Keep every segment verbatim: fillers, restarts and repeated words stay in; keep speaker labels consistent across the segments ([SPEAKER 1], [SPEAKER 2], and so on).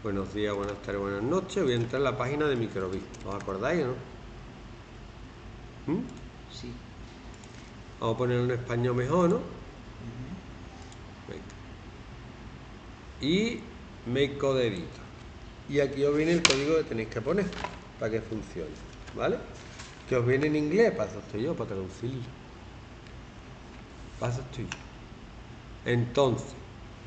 [SPEAKER 1] Buenos días, buenas tardes, buenas noches. Voy a entrar en la página de Microbit. ¿Os acordáis o no? ¿Mm?
[SPEAKER 2] Sí.
[SPEAKER 1] Vamos a ponerlo en español mejor, ¿no?
[SPEAKER 2] Uh-huh.
[SPEAKER 1] Y Make Code Editor. Y aquí os viene el código que tenéis que poner para que funcione, ¿vale? Que os viene en inglés, para eso estoy yo, para traducirlo. Para eso estoy yo. Entonces,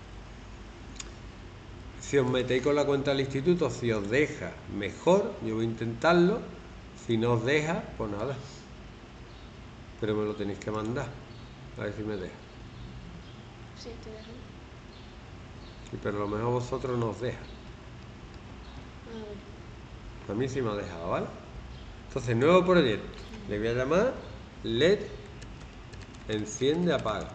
[SPEAKER 1] si os metéis con la cuenta del instituto, si os deja, mejor. Yo voy a intentarlo. Si no os deja, pues nada. Pero me lo tenéis que mandar. A ver si me deja.
[SPEAKER 3] Sí, te dejo.
[SPEAKER 1] Sí, pero a lo mejor vosotros no os deja.
[SPEAKER 3] Ah, bueno.
[SPEAKER 1] A mí sí me ha dejado, ¿vale? Entonces, nuevo proyecto. Le voy a llamar L E D Enciende Apaga.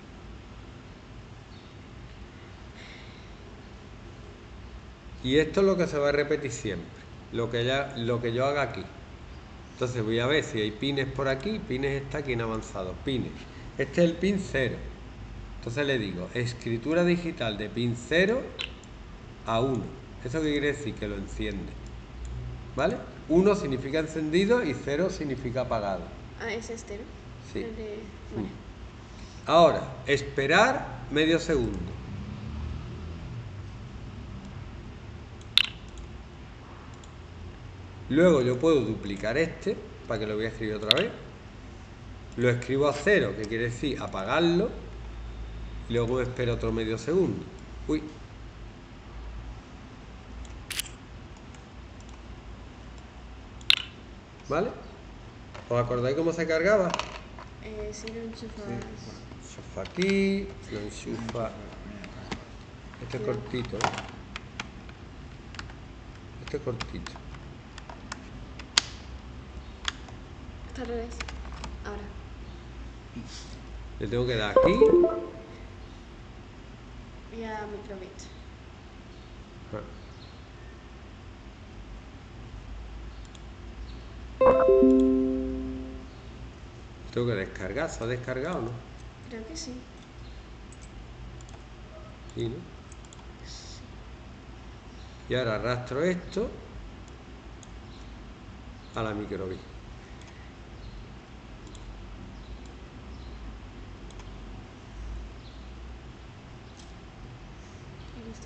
[SPEAKER 1] Y esto es lo que se va a repetir siempre. Lo que, ya, lo que yo haga aquí. Entonces voy a ver si hay pines por aquí. Pines está aquí en avanzado. Pines. Este es el pin cero. Entonces le digo, escritura digital de pin cero a uno. ¿Eso qué quiere decir? Que lo enciende. ¿Vale? uno significa encendido y cero significa apagado.
[SPEAKER 3] Ah, es este, ¿no?
[SPEAKER 1] Sí.
[SPEAKER 3] El de... Vale.
[SPEAKER 1] Ahora, esperar medio segundo. Luego yo puedo duplicar este, para que lo voy a escribir otra vez. Lo escribo a cero, que quiere decir apagarlo. Y luego espero otro medio segundo. Uy. ¿Vale? ¿Os acordáis cómo se cargaba?
[SPEAKER 3] Eh, si lo enchufas...
[SPEAKER 1] Enchufa aquí, lo enchufa. Este es cortito, ¿eh? Este es cortito.
[SPEAKER 3] Está al revés. Ahora.
[SPEAKER 1] Le tengo que dar aquí.
[SPEAKER 3] Y a Microbit.
[SPEAKER 1] Ah. Tengo que descargar. ¿Se ha descargado o no?
[SPEAKER 3] Creo que sí.
[SPEAKER 1] Sí, ¿no? Y ahora arrastro esto a la Microbit.
[SPEAKER 3] Y listo.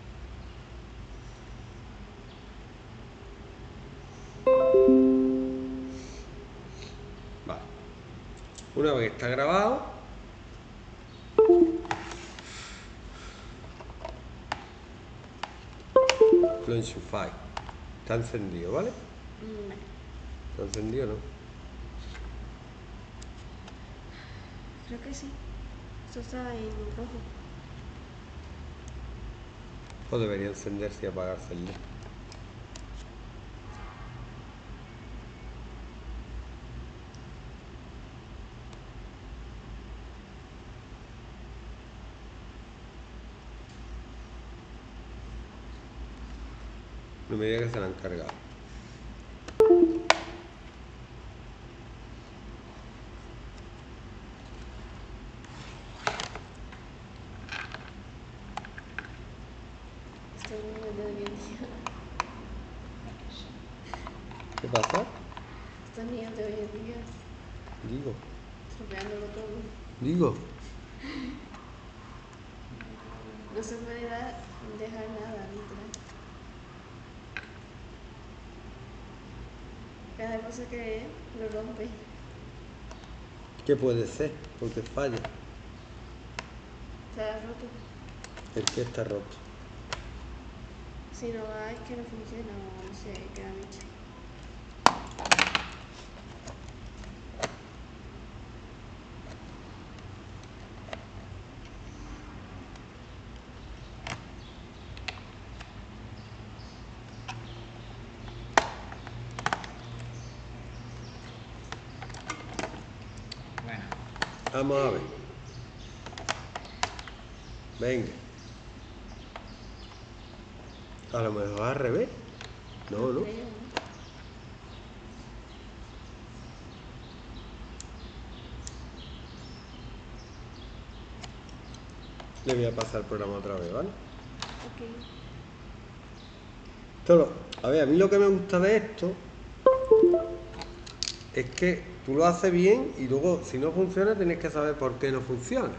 [SPEAKER 1] Vale. Una vez que está grabado, lo enchufáis. Está encendido, ¿vale?
[SPEAKER 3] Mm, vale.
[SPEAKER 1] ¿Está encendido o no?
[SPEAKER 3] Creo que sí. Esto está en rojo.
[SPEAKER 1] O debería encenderse y apagarse el L E D. No me diga que se la han cargado.
[SPEAKER 3] Estoy niños de hoy en día.
[SPEAKER 1] ¿Qué pasa?
[SPEAKER 3] Estos niños de hoy en día.
[SPEAKER 1] Digo.
[SPEAKER 3] Estropeándolo todo.
[SPEAKER 1] Digo.
[SPEAKER 3] No se puede dar, dejar nada, literal. Cada cosa que lo rompe.
[SPEAKER 1] ¿Qué puede ser? Porque falla.
[SPEAKER 3] Está roto.
[SPEAKER 1] ¿El que está roto?
[SPEAKER 3] Si no va, es que no funciona o no sé qué han hecho.
[SPEAKER 2] Bueno.
[SPEAKER 1] Vamos a ver. Venga. A lo mejor al revés. No, no.
[SPEAKER 3] Creo, ¿no?
[SPEAKER 1] Le voy a pasar el programa otra vez, ¿vale?
[SPEAKER 3] Ok.
[SPEAKER 1] Esto lo- a ver, a mí lo que me gusta de esto es que tú lo haces bien y luego, si no funciona, tienes que saber por qué no funciona.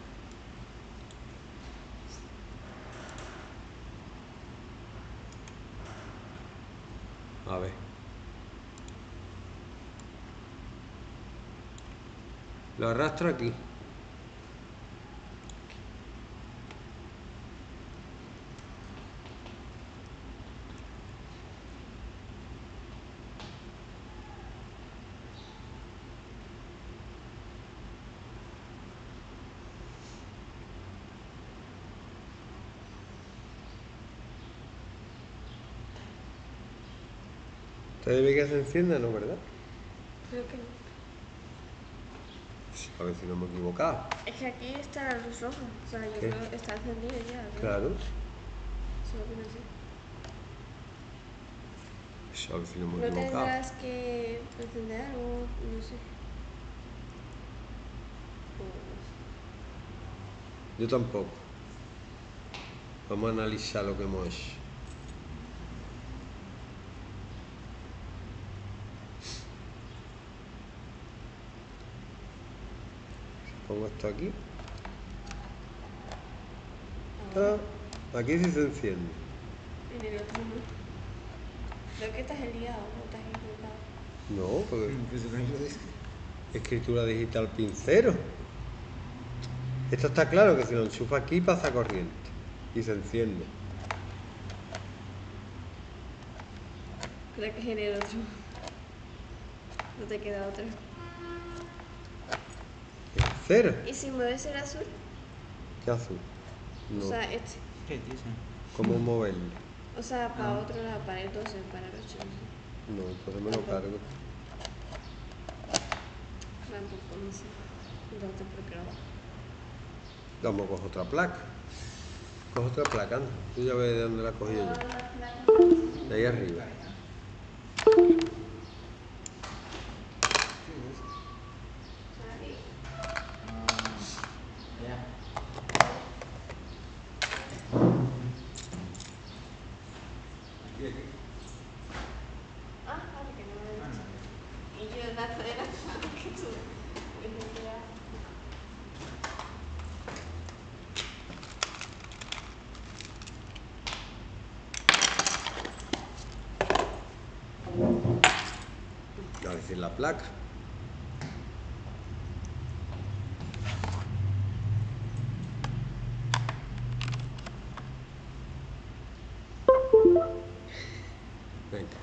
[SPEAKER 1] A ver. Lo arrastro aquí. Ustedes ven que se encienda, ¿no? ¿Verdad?
[SPEAKER 3] Creo que no.
[SPEAKER 1] A ver si no me he equivocado.
[SPEAKER 3] Es que aquí está la luz roja. O sea, yo
[SPEAKER 1] ¿Qué?
[SPEAKER 3] creo que está encendido ya. ¿verdad?
[SPEAKER 1] Claro.
[SPEAKER 3] Solo que no sé.
[SPEAKER 1] A ver si no me he
[SPEAKER 3] No
[SPEAKER 1] equivocado.
[SPEAKER 3] tendrás que encender algo, no sé. O-
[SPEAKER 1] Yo tampoco. Vamos a analizar lo que hemos hecho. Pongo esto aquí.
[SPEAKER 3] Ahora,
[SPEAKER 1] Ah, aquí sí se enciende.
[SPEAKER 3] en el otro no. Creo que estás liado o estás equivocado.
[SPEAKER 1] No, porque
[SPEAKER 2] Pues eso no lo dice.
[SPEAKER 1] escritura digital pincero. Esto está claro que si lo enchufa aquí pasa corriente y se enciende.
[SPEAKER 3] Creo que es en el otro. No te queda otro.
[SPEAKER 1] ¿Es cero?
[SPEAKER 3] ¿Y si mueves el azul?
[SPEAKER 1] ¿Qué azul?
[SPEAKER 3] O
[SPEAKER 1] No.
[SPEAKER 3] sea, este.
[SPEAKER 2] ¿Qué dice?
[SPEAKER 1] ¿Cómo moverlo?
[SPEAKER 3] O sea, para
[SPEAKER 2] Ah.
[SPEAKER 3] otro lado, para el doce, para el ocho. No sé.
[SPEAKER 1] No, entonces me lo cargo.
[SPEAKER 3] Tampoco, no sé. Entonces, ¿por qué no?
[SPEAKER 1] Vamos a coger otra placa. Coge otra placa, anda. Tú ya ves de dónde la cogí yo. De ahí arriba.
[SPEAKER 2] Ya.
[SPEAKER 3] Ah, vale, que no me
[SPEAKER 2] Ah,
[SPEAKER 3] dicho.
[SPEAKER 2] no.
[SPEAKER 3] Y yo, la cadera que tú.
[SPEAKER 1] A decir la placa. Venga.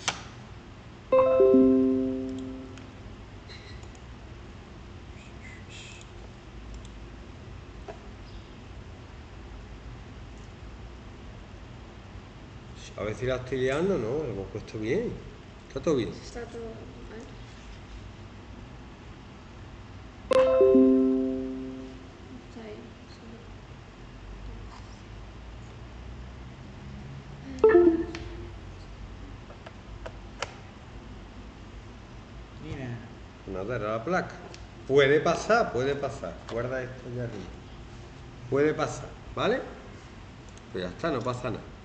[SPEAKER 1] A ver si la estoy liando, no, lo hemos puesto bien. Está todo bien.
[SPEAKER 3] Está todo. ¿Vale? Está ahí.
[SPEAKER 2] Mira.
[SPEAKER 1] Nada, era la placa. Puede pasar, puede pasar. Guarda esto ya arriba. Puede pasar, ¿vale? Pues ya está, no pasa nada.